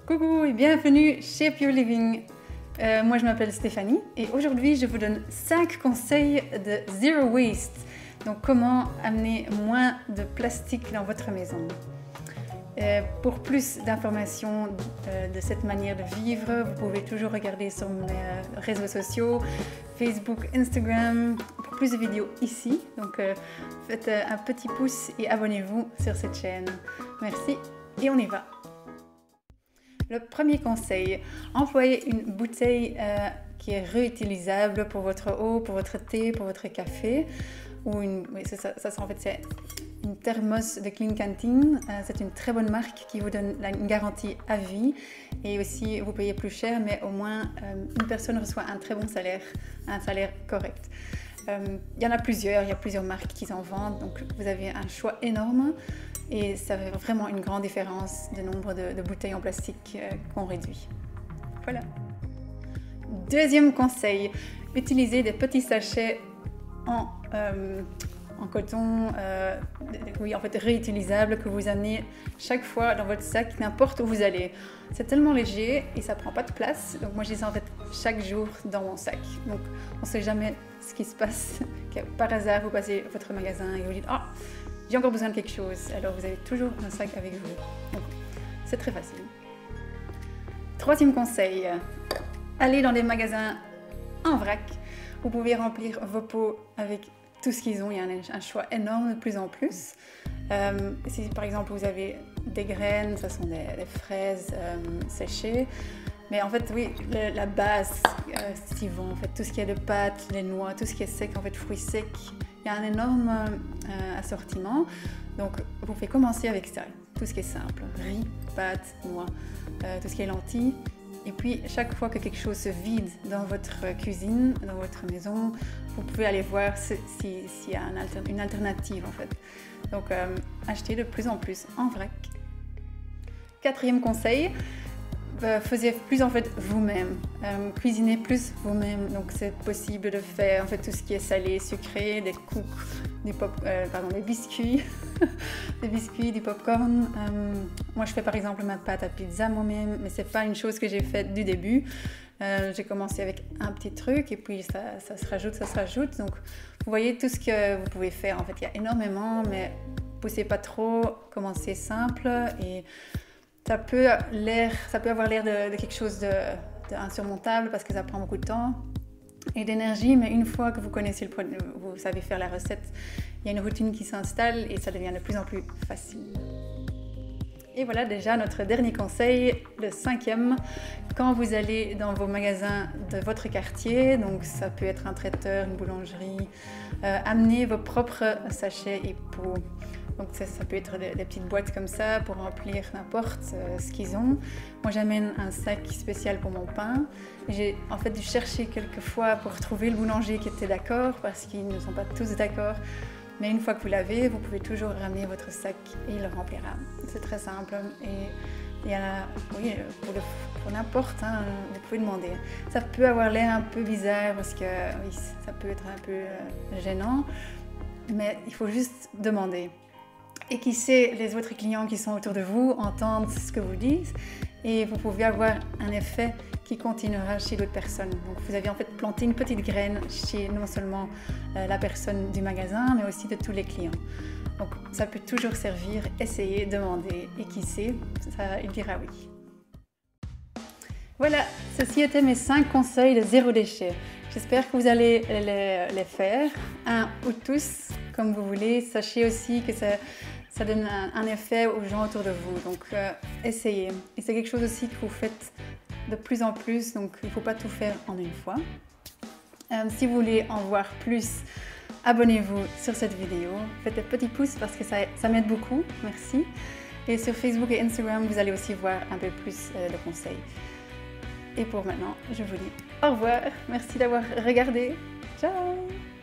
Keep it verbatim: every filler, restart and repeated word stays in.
Coucou et bienvenue chez Pure Living. Euh, moi je m'appelle Stéphanie et aujourd'hui je vous donne cinq conseils de Zero Waste. Donc comment amener moins de plastique dans votre maison. Euh, pour plus d'informations euh, de cette manière de vivre, vous pouvez toujours regarder sur mes euh, réseaux sociaux, Facebook, Instagram, pour plus de vidéos ici. Donc euh, faites euh, un petit pouce et abonnez-vous sur cette chaîne. Merci et on y va. Le premier conseil, employez une bouteille euh, qui est réutilisable pour votre eau, pour votre thé, pour votre café. Ou une, oui, ça, ça, ça en fait, c'est une thermos de Clean Canteen. Euh, c'est une très bonne marque qui vous donne une garantie à vie. Et aussi, vous payez plus cher, mais au moins, euh, une personne reçoit un très bon salaire, un salaire correct. Euh, il y en a plusieurs, il y a plusieurs marques qui en vendent. Donc, vous avez un choix énorme. Et ça fait vraiment une grande différence de nombre de, de bouteilles en plastique euh, qu'on réduit. Voilà. Deuxième conseil, utilisez des petits sachets en, euh, en coton, euh, oui, en fait réutilisables que vous amenez chaque fois dans votre sac, n'importe où vous allez. C'est tellement léger et ça prend pas de place. Donc moi je les ai en fait chaque jour dans mon sac. Donc on sait jamais ce qui se passe. Que par hasard vous passez votre magasin et vous dites ah, j'ai encore besoin de quelque chose. Alors vous avez toujours un sac avec vous. Donc c'est très facile. Troisième conseil, allez dans des magasins en vrac. Vous pouvez remplir vos pots avec tout ce qu'ils ont. Il y a un, un choix énorme de plus en plus. Euh, si par exemple vous avez des graines, ce sont des, des fraises euh, séchées. Mais en fait, oui, le, la base, euh, s'ils vont, en fait, tout ce qui est de pâtes, les noix, tout ce qui est sec, en fait, fruits secs, il y a un énorme euh, assortiment. Donc, vous pouvez commencer avec ça, tout ce qui est simple, riz, pâtes, noix, euh, tout ce qui est lentilles. Et puis, chaque fois que quelque chose se vide dans votre cuisine, dans votre maison, vous pouvez aller voir s'il si, si y a un alter, une alternative, en fait. Donc, euh, achetez de plus en plus en vrac. Quatrième conseil, faisiez plus en fait vous-même, euh, cuisinez plus vous-même. Donc c'est possible de faire en fait tout ce qui est salé, sucré, des cookies, des pop, euh, pardon, des biscuits, des biscuits, du popcorn. Euh, moi je fais par exemple ma pâte à pizza moi-même, mais c'est pas une chose que j'ai faite du début. Euh, j'ai commencé avec un petit truc et puis ça, ça se rajoute, ça se rajoute. Donc vous voyez tout ce que vous pouvez faire. En fait il y a énormément, mais poussez pas trop, commencez simple et Ça peut, ça peut avoir l'air de, de quelque chose d'insurmontable parce que ça prend beaucoup de temps et d'énergie, mais une fois que vous connaissez le produit, vous savez faire la recette, il y a une routine qui s'installe et ça devient de plus en plus facile. Et voilà déjà notre dernier conseil, le cinquième. Quand vous allez dans vos magasins de votre quartier, donc ça peut être un traiteur, une boulangerie, euh, amenez vos propres sachets et pots. Donc ça, ça peut être des, des petites boîtes comme ça pour remplir n'importe euh, ce qu'ils ont. Moi j'amène un sac spécial pour mon pain. J'ai en fait dû chercher quelques fois pour trouver le boulanger qui était d'accord parce qu'ils ne sont pas tous d'accord. Mais une fois que vous l'avez, vous pouvez toujours ramener votre sac et il le remplira. C'est très simple et il y a, oui, pour, pour n'importe, hein, vous pouvez demander. Ça peut avoir l'air un peu bizarre parce que oui, ça peut être un peu euh, gênant, mais il faut juste demander. Et qui sait, les autres clients qui sont autour de vous entendent ce que vous dites et vous pouvez avoir un effet qui continuera chez d'autres personnes. Donc vous avez en fait planté une petite graine chez non seulement euh, la personne du magasin, mais aussi de tous les clients. Donc ça peut toujours servir, essayez, demandez et qui sait, ça, il dira oui. Voilà, ceci était mes cinq conseils de zéro déchet. J'espère que vous allez les, les faire, un ou tous, comme vous voulez. Sachez aussi que ça, ça donne un, un effet aux gens autour de vous. Donc, euh, essayez. Et c'est quelque chose aussi que vous faites de plus en plus. Donc, il ne faut pas tout faire en une fois. Euh, si vous voulez en voir plus, abonnez-vous sur cette vidéo. Faites des petits pouces parce que ça, ça m'aide beaucoup. Merci. Et sur Facebook et Instagram, vous allez aussi voir un peu plus euh, de conseils. Et pour maintenant, je vous dis au revoir. Merci d'avoir regardé. Ciao!